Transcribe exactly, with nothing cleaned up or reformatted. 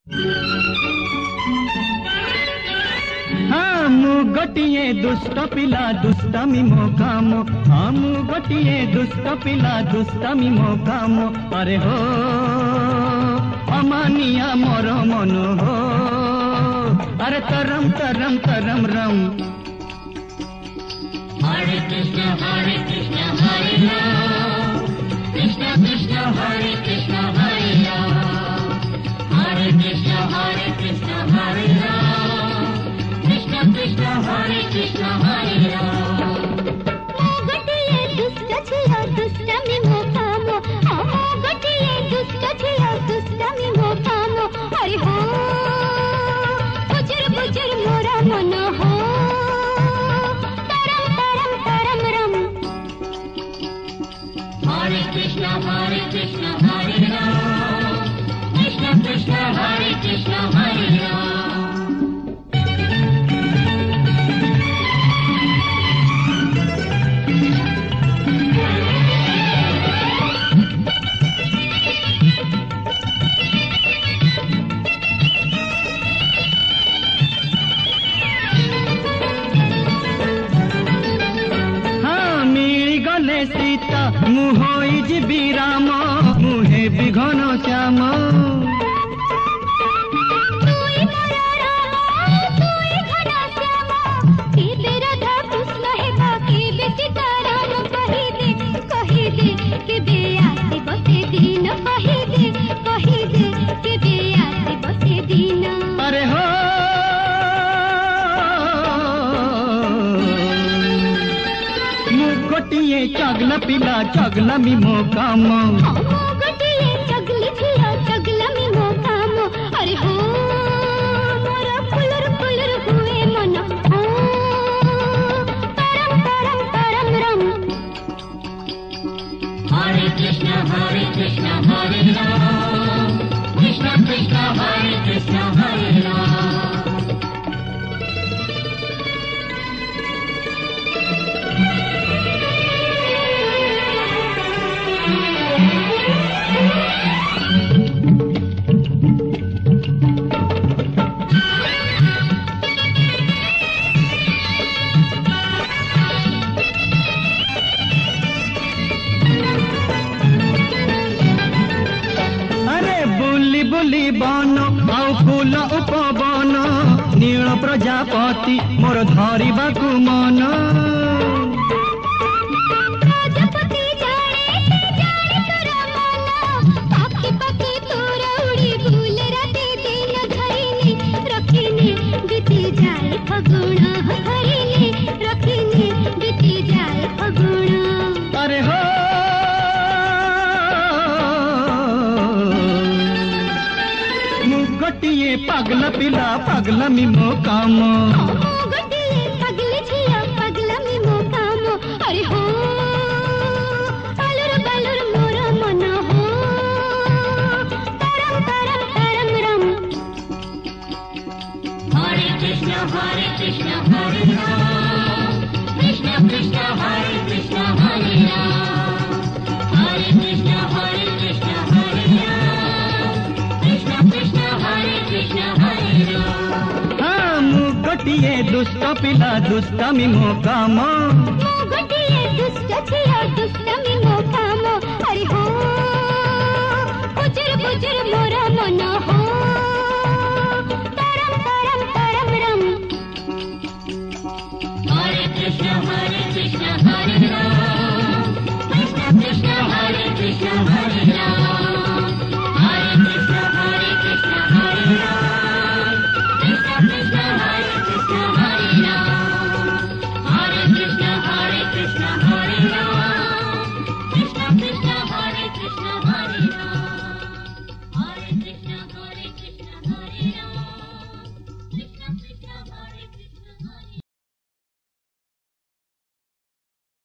हाँ मु गोटिए दुष्ट पिला दुष्टामी मो काम, हाँ मु गोटिए दुष्ट पिला दुष्टामी मो काम। अरे हो अमानिया मोर मन हो, अरे तरम तरम तरम रम। हरे कृष्ण हरे कृष्ण हरे राम, कृष्ण कृष्ण हरे कृष्ण हरे राम, हरे कृष्ण हरे कृष्ण हरे राम, कृष्ण कृष्ण हरे कृष्ण हरे राम। गोटिए दुष्ट छिया दुष्टामी मो काम, हाँ गोटिए दुष्ट छिया दुष्टामी मो काम। अरे हो बुजुर बुजुर मोरा मन हो, तरम तरम तरम रम। हरे कृष्ण हरे कृष्ण हरे राम, कृष्ण कृष्ण हरे कृष्ण हरे राम। सीता मुहोई जीवी राम, मुहे विघन श्याम। अरे हो गोटिए चगला पिला चगला मी मो काम, गोटिए चगली छिया चगला मी मो काम। अरे हो मोरा फुलर फुलर हुए मन हो, तरम तरम तरम रम। हरे कृष्ण हरे कृष्ण हरे राम, कृष्ण कृष्ण हरे कृष्ण हरे राम। बुली बन आउ फूल उपवन, नील प्रजापति मोर धरिबाकु मन। प्रजापति जाने जाने तोरा मन, पाखी पाखी तोरा उड़ी भूल राते दिन धरिनी रखिनी बीती जाए फगुण, धरिनी रखिनी बीती जाए फगुण। अरे हो गोटिए पगला पिला पगला मी मो काम, गोटिए पगली छिया पगला मी मो काम। अरे हो बालुर बालुर मोरा मन हो, तरम तरम तरम रम। हरे कृष्ण हरे कृष्ण हरे राम, कृष्ण कृष्ण हरे कृष्ण हरे राम, हरे कृष्ण हरे कृष्ण हरे राम, कृष्ण कृष्ण हरे कृष्ण हरे राम। हाँ मु गोटिए दुष्ट पिला दुष्टामी मो काम, गोटिए दुष्ट छिया दुष्टामी मो काम। अरे हो बुजुर बुजुर मोरा मन हो,